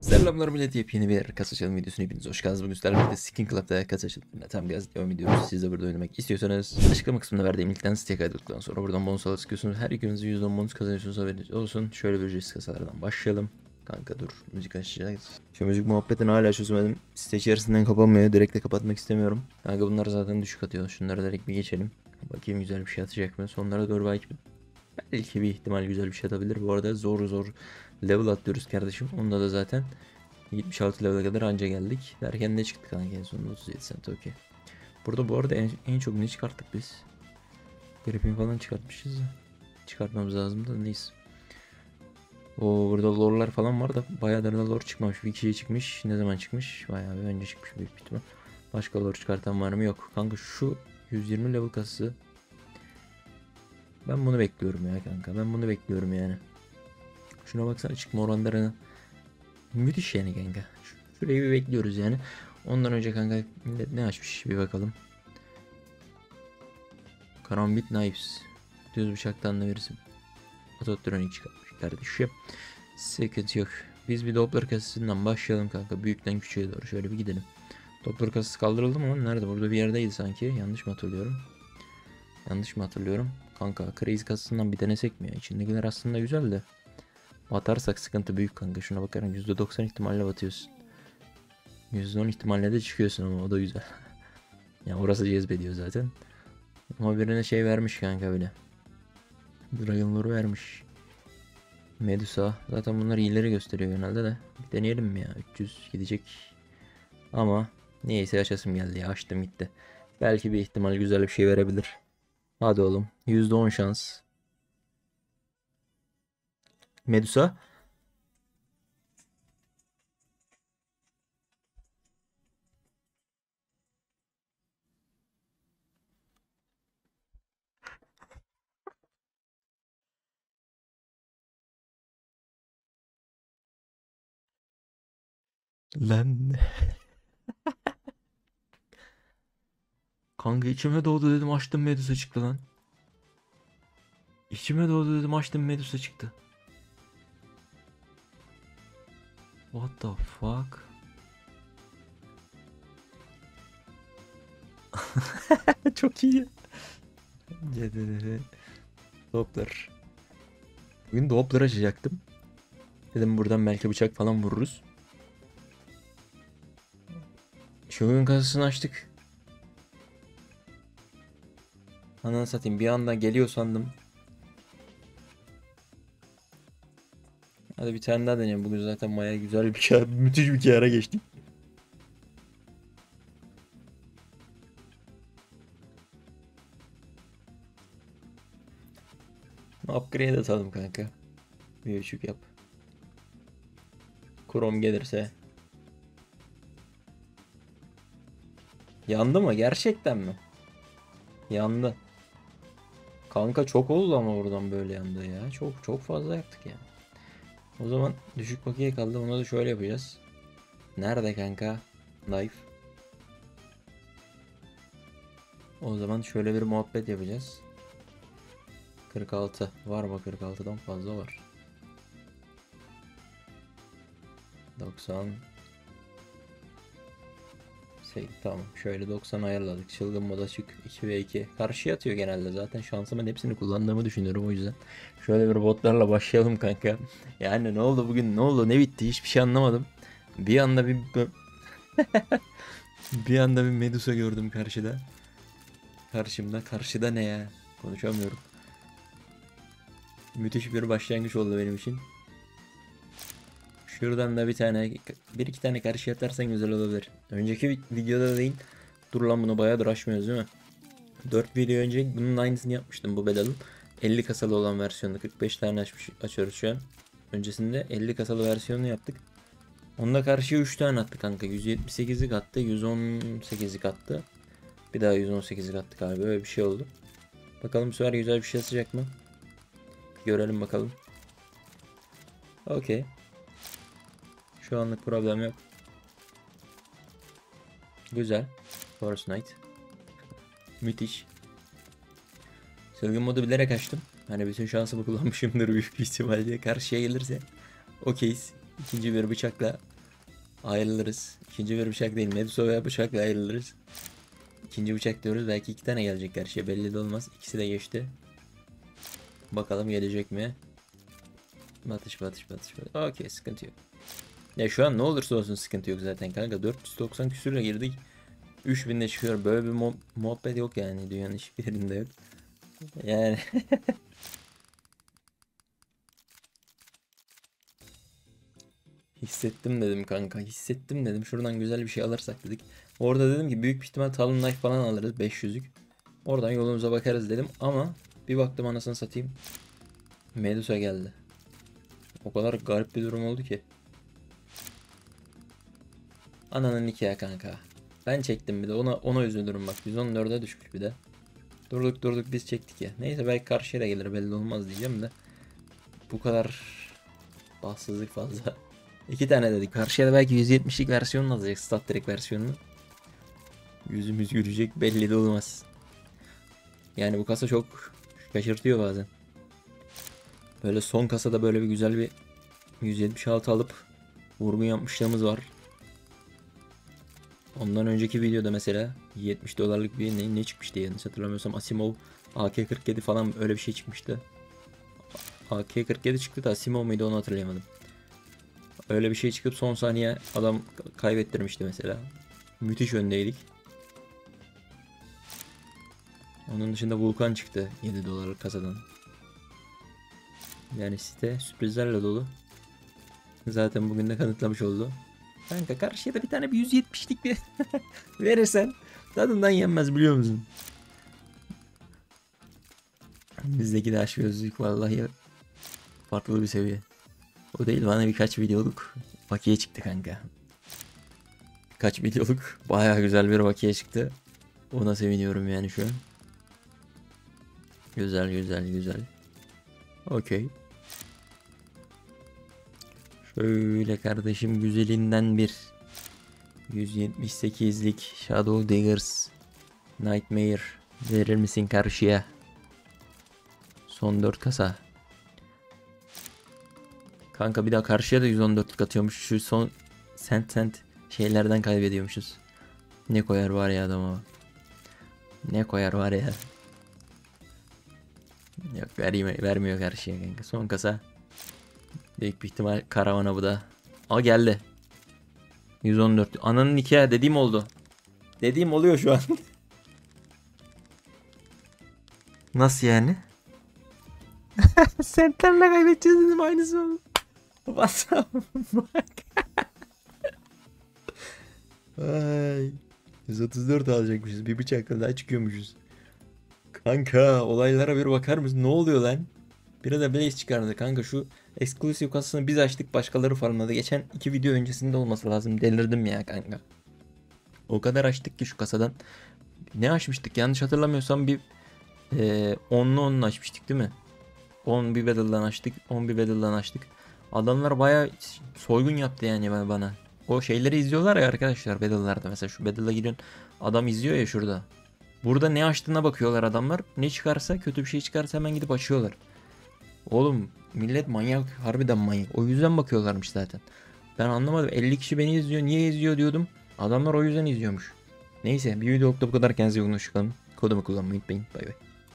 Selamlar millet, yepyeni bir kasa açılım videosuna hepiniz hoş geldiniz. Bugün sizlerle birlikte Skin Club'da kasa açılımına tam gaz devam ediyoruz. Siz de burada oynamak istiyorsanız açıklama kısmında verdiğim linkten siteye kaydolduktan sonra buradan bonus alıp çıkıyorsunuz. Her gününüzü %10 bonus kazanıyorsunuz, haberiniz olsun. Şöyle bir ücretsiz kasalardan başlayalım. Kanka dur, müzik açacağız. Şu müzik muhabbetini hala çözemedim. Site içerisinden kapanmıyor, direkt de kapatmak istemiyorum. Kanka bunlar zaten düşük atıyor. Şunları direkt bir geçelim. Bakayım güzel bir şey atacak mı? Sonlara doğru belki bir ihtimal güzel bir şey atabilir. Bu arada zor level atlıyoruz kardeşim. Onda da zaten 76 level'a kadar anca geldik. Derken ne çıktı kanka, en sonunda 37 cent, okey. Burada bu arada en çok ne çıkarttık biz? Griffin falan çıkartmışız da. Çıkartmamız lazım da neyse. O burada lore'lar falan var da bayağıdır da lore çıkmamış. Bir kişiye çıkmış. Ne zaman çıkmış? Bayağı bir önce çıkmış büyük bir ihtimal. Başka lore çıkartan var mı? Yok. Kanka şu 120 level kasası. Ben bunu bekliyorum ya kanka. Ben bunu bekliyorum yani. Şuna baksana, çıkma oranlarını. Müthiş yani kanka. Şurayı bir bekliyoruz yani. Ondan önce kanka millet ne açmış bir bakalım. Karambit Knives. Düz bıçaktan da verirsin. Ototronik çıkartmış kardeşim. Sıkıntı yok. Biz bir Doppler kasasından başlayalım kanka. Büyükten küçüğe doğru şöyle bir gidelim. Doppler kasası kaldırıldı mı? Nerede? Burada bir yerdeydi sanki. Yanlış mı hatırlıyorum? Yanlış mı hatırlıyorum? Kanka Crazy kasasından bir denesek mi ya? İçindekiler aslında güzel de. Batarsak sıkıntı büyük kanka. Şuna bakarım, %90 ihtimalle batıyorsun. %10 ihtimalle de çıkıyorsun ama o da güzel. Ya orası cezbediyor zaten. Ama birine şey vermiş kanka bile. Dragon Lore'u vermiş. Medusa. Zaten bunlar iyileri gösteriyor genelde de. Bir deneyelim mi ya? 300 gidecek. Ama neyse, açasım geldi ya. Açtım gitti. Belki bir ihtimal güzel bir şey verebilir. Hadi oğlum. %10 şans. Medusa. Lan. Kanka içime doğdu dedim, açtım, Medusa çıktı lan. İçime doğdu dedim, açtım, Medusa çıktı. What the fuck? Çok iyi. CDD Doppler. Bugün Doppler açacaktım. Dedim buradan belki bıçak falan vururuz. Shogun kasasını açtık. Ananı satayım, bir anda geliyor sandım. Hadi bir tane daha deneyeyim. Bugün zaten baya güzel bir kar, müthiş bir kâra geçtik. Upgrade atalım kanka. Bir üçük yap. Krom gelirse. Yandı mı? Gerçekten mi? Yandı. Kanka çok oldu ama buradan böyle yandı ya. Çok fazla yaptık ya. O zaman düşük bakiye kaldı. Onu da şöyle yapacağız. Nerede kanka? Knife. O zaman şöyle bir muhabbet yapacağız. 46. Var mı? 46'dan fazla var. 90. Tamam. Şöyle 90 ayarladık. Çılgın moda çık. 2 ve 2. Karşıya atıyor genelde. Zaten şansımın hepsini kullandığımı düşünüyorum o yüzden. Şöyle bir botlarla başlayalım kanka. Yani ne oldu bugün? Ne oldu? Ne bitti? Hiçbir şey anlamadım. Bir anda bir anda bir Medusa gördüm karşıda. Karşımda. Karşıda ne ya? Konuşamıyorum. Müthiş bir başlangıç oldu benim için. Şuradan da bir iki tane karşı atarsan güzel olabilir. Önceki videoda değil. Dur lan, bunu bayağıdır açmıyoruz değil mi? 4 video önce bunun aynısını yapmıştım bu bedalın. 50 kasalı olan versiyonda 45 tane açıyoruz şu an. Öncesinde 50 kasalı versiyonunu yaptık. Onda karşıya 3 tane attı kanka. 178'lik attı, 118'lik attı. Bir daha 118'lik attı galiba, öyle bir şey oldu. Bakalım bu sefer güzel bir şey atacak mı? Görelim bakalım. Okey. Şu anlık problem yok. Güzel. Forest Knight. Müthiş. Çılgın modu bilerek açtım. Hani bütün şansımı kullanmışımdır büyük bir ihtimalle. Karşıya gelirse okeyiz. İkinci bir bıçakla ayrılırız. İkinci bir bıçak değil, Medusa veya bıçakla ayrılırız. İkinci bıçak diyoruz, belki 2 tane gelecek karşıya, belli de olmaz. İkisi de geçti. Bakalım gelecek mi? Batış. Okey, sıkıntı yok. Ya şu an ne olursa olsun sıkıntı yok zaten kanka. 490 küsürle girdik. 3000'de çıkıyor. Böyle bir muhabbet yok yani. Dünyanın hiçbir yerinde yok. Yani hissettim dedim kanka. Hissettim dedim. Şuradan güzel bir şey alırsak dedik. Orada dedim ki büyük bir ihtimal Talon Knife falan alırız. 500'lük. Oradan yolumuza bakarız dedim. Ama bir baktım anasını satayım. Medusa geldi. O kadar garip bir durum oldu ki. Ananın nikahı kanka. Ben çektim bir de ona üzülürüm bak. 114'e düşmüş bir de. Durduk biz çektik ya. Neyse belki karşı yere gelir, belli olmaz diyeceğim de. Bu kadar bahtsızlık fazla. 2 tane dedik. Karşıya da belki 170'lik versiyonunu alacak. Stat direkt versiyonunu. Yüzümüz gülecek, belli de olmaz. Yani bu kasa çok şaşırtıyor bazen. Böyle son kasada böyle bir güzel bir 176 alıp vurgun yapmışlığımız var. Ondan önceki videoda mesela 70 dolarlık bir ne çıkmıştı yanlış hatırlamıyorsam, Asimov AK-47 falan öyle bir şey çıkmıştı. AK-47 çıktı da Asimov muydu onu hatırlayamadım. Öyle bir şey çıkıp son saniye adam kaybettirmişti mesela. Müthiş öndeydik. Onun dışında Vulkan çıktı 7 dolarlık kasadan. Yani site sürprizlerle dolu. Zaten bugün de kanıtlamış oldu. Kanka karşıya da bir tane bir 170'lik bir verirsen tadından yenmez, biliyor musun? Bizdeki de aşk vallahi farklı bir seviye. O değil, bana birkaç videoluk bakiye çıktı kanka. Birkaç videoluk bayağı güzel bir bakiye çıktı. Ona seviniyorum yani şu an. Güzel. Okey. Şöyle kardeşim güzelinden bir 178'lik Shadow Diggers Nightmare verir misin karşıya? Son 4 kasa. Kanka bir daha karşıya da 114'lük atıyormuş. Şu son sent şeylerden kaybediyormuşuz. Ne koyar var ya adama. Ne koyar var ya. Yok vermiyor karşıya kanka. Son kasa. Büyük bir ihtimal karavana bu da. Aa geldi. 114. Ananın nikahı dediğim oldu. Dediğim oluyor şu an. Nasıl yani? Sentlerle kaybedeceğiz dedim, aynısı oldu. WhatsApp bak. Ay. 134 alacakmışız. Bir bıçakla daha çıkıyormuşuz. Kanka olaylara bir bakar mısın? Ne oluyor lan? Bir de Blaze çıkardı kanka, şu eksklusif kasasını biz açtık, başkaları farmladı. Geçen 2 video öncesinde olması lazım. Delirdim ya kanka. O kadar açtık ki şu kasadan. Ne açmıştık yanlış hatırlamıyorsam, bir 10'lu açmıştık değil mi? 10 bir battle'dan açtık. 10 bir battle'dan açtık. Adamlar baya soygun yaptı yani bana. O şeyleri izliyorlar ya arkadaşlar battle'larda. Mesela şu battle'a gidiyorsun, adam izliyor ya şurada. Burada ne açtığına bakıyorlar adamlar. Ne çıkarsa, kötü bir şey çıkarsa hemen gidip açıyorlar. Oğlum millet manyak, harbiden manyak. O yüzden bakıyorlarmış zaten. Ben anlamadım. 50 kişi beni izliyor. Niye izliyor diyordum. Adamlar o yüzden izliyormuş. Neyse bir videolukta bu kadar. Kendinize iyi bakın. Hoşçakalın. Kodumu kullanmayı unutmayın. Bay bay.